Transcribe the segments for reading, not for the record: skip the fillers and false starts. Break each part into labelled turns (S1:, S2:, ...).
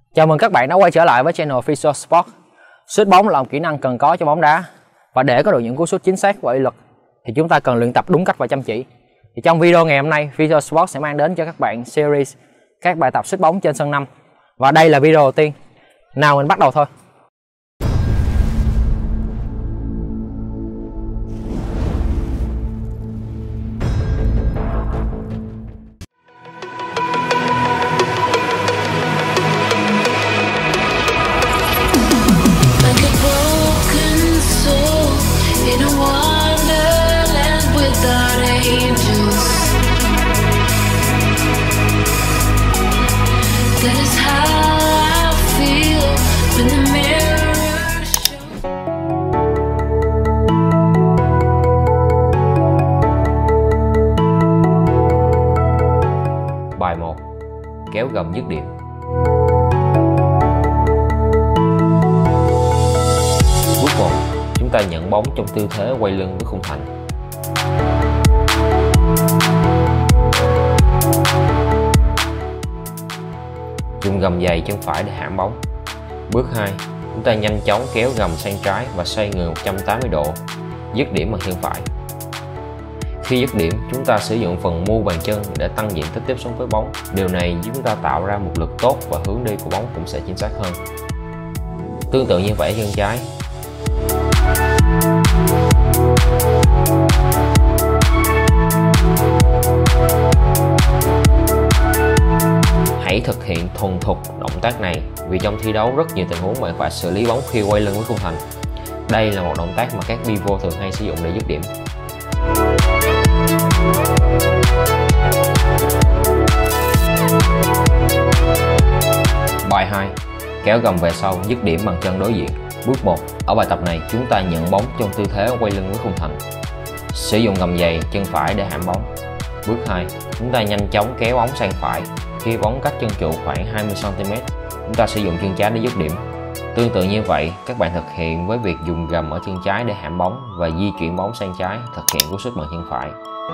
S1: Chào mừng các bạn đã quay trở lại với channel Visual Sport. Sút bóng là một kỹ năng cần có cho bóng đá, và để có được những cú sút chính xác và uy lực thì chúng ta cần luyện tập đúng cách và chăm chỉ. Thì trong video ngày hôm nay, Visual Sport sẽ mang đến cho các bạn series các bài tập sút bóng trên sân 5. Và đây là video đầu tiên. Nào mình bắt đầu thôi.
S2: That is how I feel when the mirror shows.
S3: Bài 1. Kéo gầm dứt điểm. Bước 1. Chúng ta nhận bóng trong tư thế quay lưng với khung thành. Dùng gầm dày chân phải để hãm bóng. Bước 2. Chúng ta nhanh chóng kéo gầm sang trái và xoay người 180 độ, dứt điểm bằng chân phải. Khi dứt điểm, chúng ta sử dụng phần mu bàn chân để tăng diện tích tiếp xúc với bóng. Điều này giúp chúng ta tạo ra một lực tốt và hướng đi của bóng cũng sẽ chính xác hơn. Tương tự như vậy chân trái. Hãy thực hiện thuần thục động tác này, vì trong thi đấu rất nhiều tình huống bạn phải xử lý bóng khi quay lưng với khung thành. Đây là một động tác mà các pivot thường hay sử dụng để dứt điểm. Bài 2. Kéo gầm về sau, dứt điểm bằng chân đối diện. Bước 1. Ở bài tập này, chúng ta nhận bóng trong tư thế quay lưng với khung thành. Sử dụng gầm dày chân phải để hãm bóng. Bước 2. Chúng ta nhanh chóng kéo bóng sang phải. Khi bóng cách chân trụ khoảng 20 cm, chúng ta sử dụng chân trái để dứt điểm. Tương tự như vậy, các bạn thực hiện với việc dùng gầm ở chân trái để hãm bóng và di chuyển bóng sang trái, thực hiện cú sút bằng chân phải.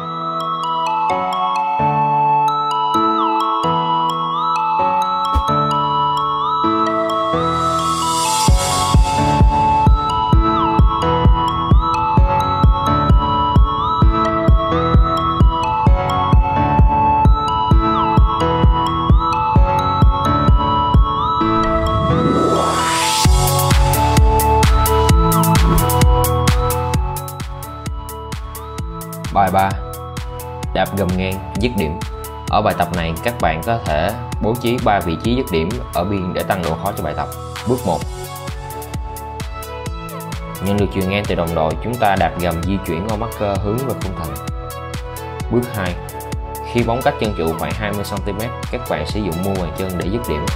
S3: Bài 3. Đạp gầm ngang, dứt điểm. Ở bài tập này, các bạn có thể bố trí 3 vị trí dứt điểm ở biên để tăng độ khó cho bài tập. Bước 1. Nhận được chuyền ngang từ đồng đội, chúng ta đạp gầm di chuyển qua marker hướng về khung thành. Bước 2. Khi bóng cách chân trụ khoảng 20 cm, các bạn sử dụng mu bàn chân để dứt điểm.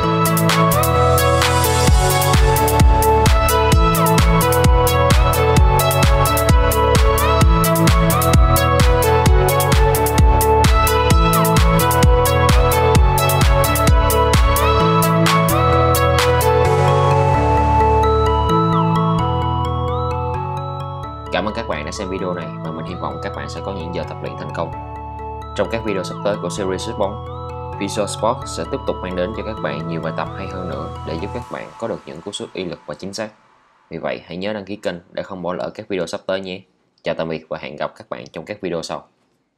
S3: Cảm ơn các bạn đã xem video này và mình hy vọng các bạn sẽ có những giờ tập luyện thành công. Trong các video sắp tới của series sút bóng, Visual Sport sẽ tiếp tục mang đến cho các bạn nhiều bài tập hay hơn nữa để giúp các bạn có được những cú sút uy lực và chính xác. Vì vậy hãy nhớ đăng ký kênh để không bỏ lỡ các video sắp tới nhé. Chào tạm biệt và hẹn gặp các bạn trong các video sau.